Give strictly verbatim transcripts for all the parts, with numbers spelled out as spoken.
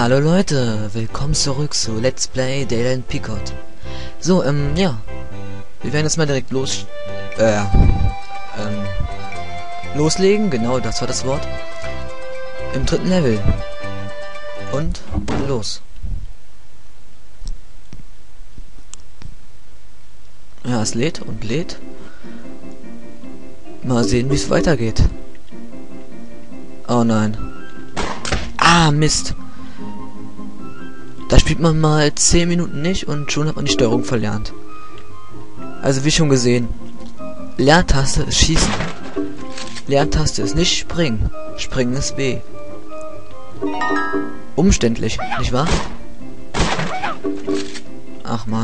Hallo Leute, willkommen zurück zu Let's Play Dayland Peacock. So, ähm, ja. Wir werden jetzt mal direkt los... Äh, ähm... loslegen, genau, das war das Wort. Im dritten Level. Und los. Ja, es lädt und lädt. Mal sehen, wie es weitergeht. Oh nein. Ah, Mist. Da spielt man mal zehn Minuten nicht und schon hat man die Steuerung verlernt. Also wie schon gesehen. Lerntaste ist Schießen. Lerntaste ist nicht Springen. Springen ist B. Umständlich, nicht wahr? Ach man.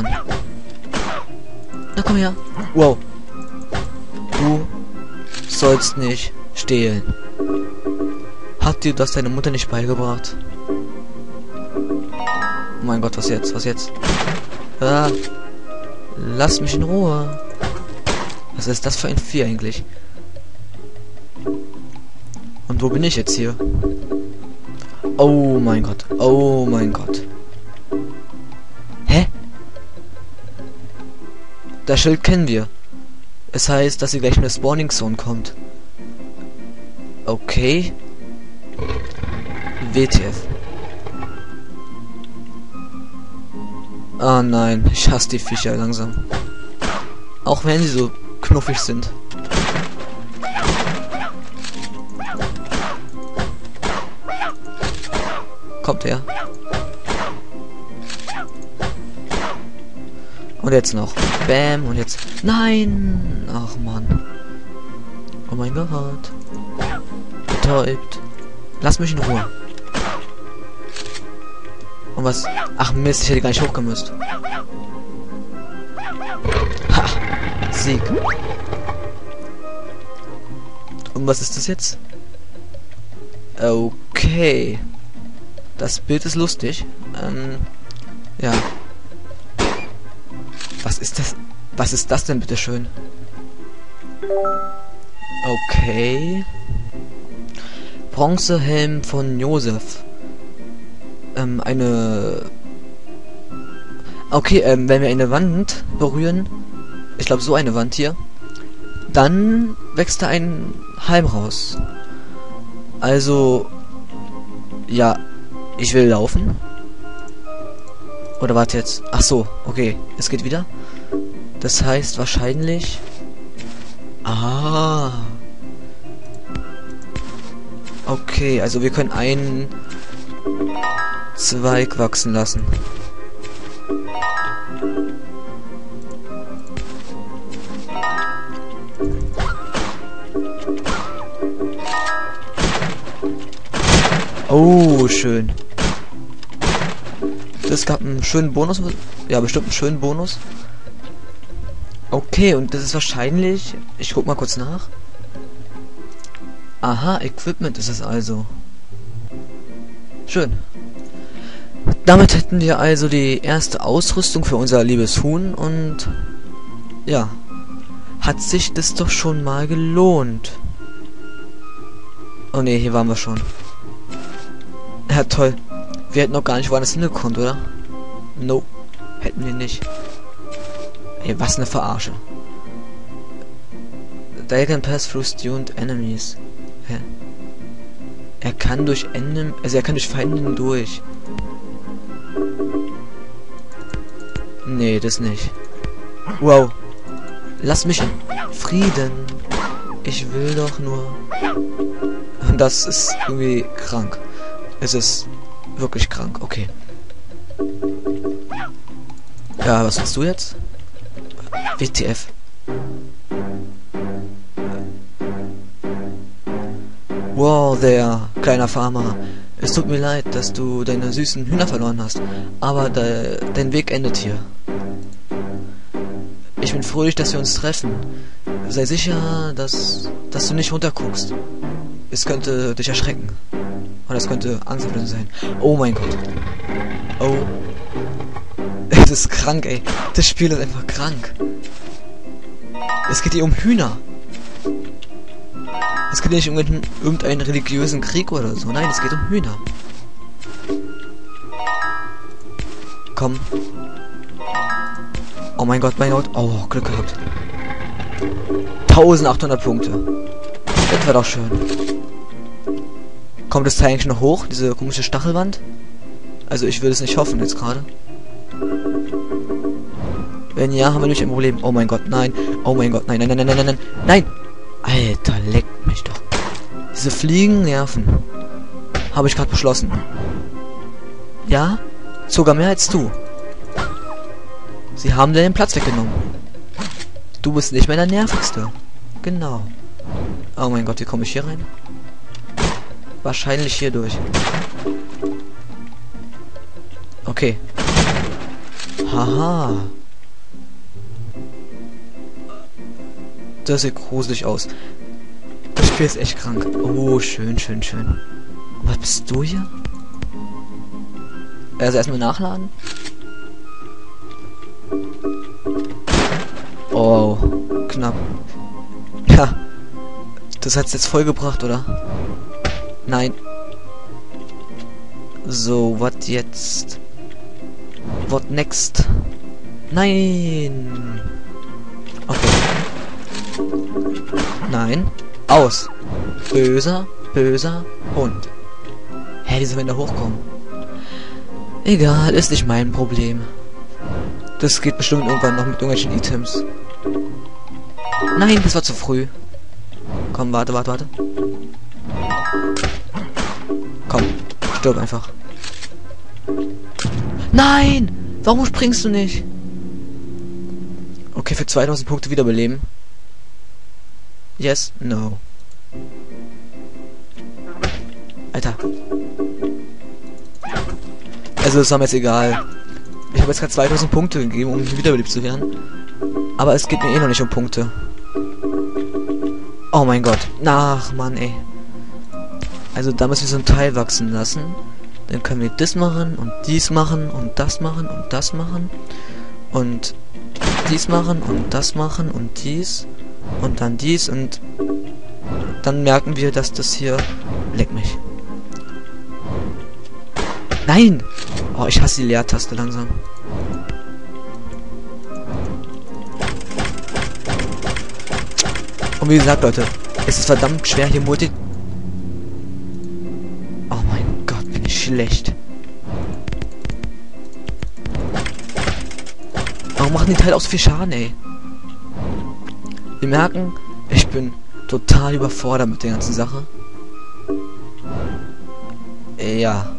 Na komm her. Wow. Du sollst nicht stehlen. Hat dir das deine Mutter nicht beigebracht? Oh mein Gott, was jetzt? Was jetzt? Ah, lass mich in Ruhe. Was ist das für ein Vieh eigentlich? Und wo bin ich jetzt hier? Oh mein Gott. Oh mein Gott. Hä? Das Schild kennen wir. Es heißt, dass sie gleich in der Spawning Zone kommt. Okay. W T F. Ah nein, ich hasse die Viecher langsam. Auch wenn sie so knuffig sind. Kommt her. Und jetzt noch. Bam. Und jetzt... Nein! Ach man. Oh mein Gott. Betäubt. Lass mich in Ruhe. Und was... Ach Mist, ich hätte gar nicht hochgemüsst. Ha! Sieg. Und was ist das jetzt? Okay. Das Bild ist lustig. Ähm... Ja. Was ist das? Was ist das denn, bitteschön? Okay. Bronzehelm von Josef. Ähm, eine... Okay, ähm, wenn wir eine Wand berühren, ich glaube so eine Wand hier, dann wächst da ein Halm raus. Also, ja, ich will laufen. Oder warte jetzt. Ach so, okay, es geht wieder. Das heißt wahrscheinlich... Ah. Okay, also wir können einen Zweig wachsen lassen. Oh, schön. Das gab einen schönen Bonus. Ja, bestimmt einen schönen Bonus. Okay, und das ist wahrscheinlich... Ich guck mal kurz nach. Aha, Equipment ist es also. Schön. Damit hätten wir also die erste Ausrüstung für unser liebes Huhn und... Ja. Hat sich das doch schon mal gelohnt. Oh ne, hier waren wir schon. Ja, toll. Wir hätten noch gar nicht woanders hingekommen, oder? No. Hätten wir nicht. Ey, was eine Verarsche. They can pass through stuned enemies. Hä? Er kann durch Enden... Also er kann durch Feinde durch. Nee, das nicht. Wow. Lass mich in Frieden. Ich will doch nur... Das ist irgendwie krank. Es ist wirklich krank. Okay. Ja, was willst du jetzt? W T F. Wow, der kleiner Farmer. Es tut mir leid, dass du deine süßen Hühner verloren hast. Aber de dein Weg endet hier. Ich bin fröhlich, dass wir uns treffen. Sei sicher, dass, dass du nicht runterguckst. Es könnte dich erschrecken. Und das könnte angsteinflößend sein. Oh mein Gott. Oh. Das ist krank, ey. Das Spiel ist einfach krank. Es geht hier um Hühner. Es geht nicht um irgendeinen religiösen Krieg oder so. Nein, es geht um Hühner. komm. Oh mein Gott, mein Gott. Oh, Glück gehabt. eintausendachthundert Punkte. Das war doch schön. Kommt das Teil eigentlich noch hoch? Diese komische Stachelwand? Also ich würde es nicht hoffen jetzt gerade. Wenn ja, haben wir nämlich ein Problem. Oh mein Gott, nein. Oh mein Gott, nein, nein, nein, nein, nein, nein. Nein! Alter, leckt mich doch. Diese Fliegen nerven. Habe ich gerade beschlossen. Ja? Sogar mehr als du. Sie haben dir den Platz weggenommen. Du bist nicht mehr der Nervigste. Genau. Oh mein Gott, wie komme ich hier rein? Wahrscheinlich hier durch. Okay. Haha. Das sieht gruselig aus. Das Spiel ist echt krank. Oh, schön, schön, schön. Was bist du hier? Also erstmal nachladen. Oh, knapp. Ja. Das hat's jetzt vollgebracht, oder? Nein. So, was jetzt? What next? Nein. Okay. Nein. Aus. Böser, böser Hund. Hä, wie soll man da hochkommen? Egal, ist nicht mein Problem. Das geht bestimmt irgendwann noch mit irgendwelchen Items. Nein, das war zu früh. Komm, warte, warte, warte. Komm, stirb einfach. Nein! Warum springst du nicht? Okay, für zweitausend Punkte wiederbeleben. Yes, no. Alter. Also, das war mir jetzt egal. Ich habe jetzt gerade zweitausend Punkte gegeben, um wiederbelebt zu werden. Aber es geht mir eh noch nicht um Punkte. Oh mein Gott. Ach, Mann, ey. Also, da müssen wir so ein Teil wachsen lassen. Dann können wir das machen und dies machen und das machen und das machen. Und dies machen und das machen und dies. Und dann dies und dann merken wir, dass das hier... Leck mich. Nein! Oh, ich hasse die Leertaste langsam. Und wie gesagt, Leute, es ist verdammt schwer hier Multi... Oh mein Gott, bin ich schlecht. Warum machen die Teile auch so viel Schaden, ey? Wir merken, ich bin total überfordert mit der ganzen Sache. Ja.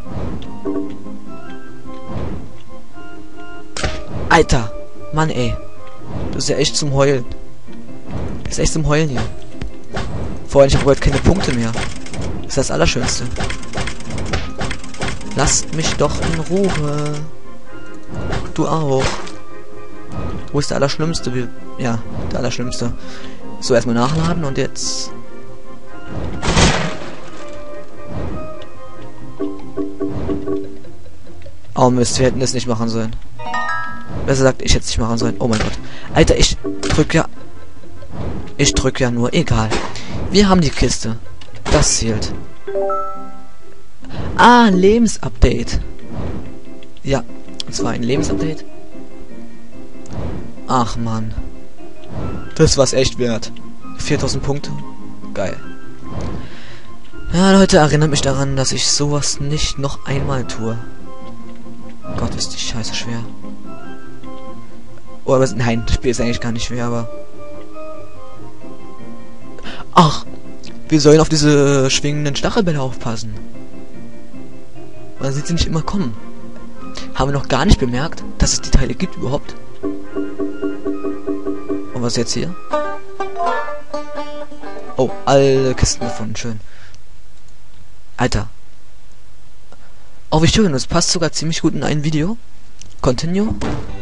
Alter, Mann, ey. Das ist ja echt zum Heulen. Das ist echt zum Heulen hier. Vor allem, ich habe heute keine Punkte mehr. Das ist das Allerschönste. Lasst mich doch in Ruhe. Du auch. Wo ist der Allerschlimmste? Wir, ja, der Allerschlimmste. So, erstmal nachladen und jetzt... Oh Mist, wir hätten das nicht machen sollen. Besser gesagt, ich hätte es nicht machen sollen. Oh mein Gott. Alter, ich drück ja... Ich drück ja nur. Egal. Wir haben die Kiste. Das zählt. Ah, Lebensupdate. Ja, und zwar ein Lebensupdate. Ach man. Das war's echt wert. viertausend Punkte. Geil. Ja, Leute, erinnert mich daran, dass ich sowas nicht noch einmal tue. Gott, ist die Scheiße schwer. Oh, aber nein, das Spiel ist eigentlich gar nicht schwer, aber... Ach, wir sollen auf diese schwingenden Stachelbälle aufpassen. Man sieht sie nicht immer kommen. Haben wir noch gar nicht bemerkt, dass es die Teile gibt überhaupt. Und was jetzt hier? Oh, alle Kisten gefunden, schön. Alter. Oh, wie schön, das passt sogar ziemlich gut in ein Video. Continue.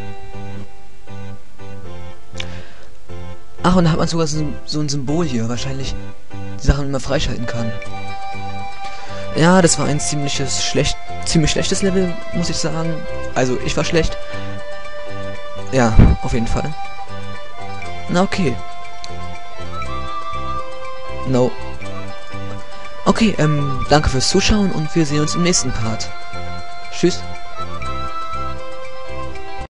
Ach, und da hat man sogar so, so ein Symbol hier, wahrscheinlich die Sachen immer freischalten kann. Ja, das war ein ziemliches schlecht, ziemlich schlechtes Level, muss ich sagen. Also, ich war schlecht. Ja, auf jeden Fall. Na, okay. No. Okay, ähm, danke fürs Zuschauen und wir sehen uns im nächsten Part. Tschüss.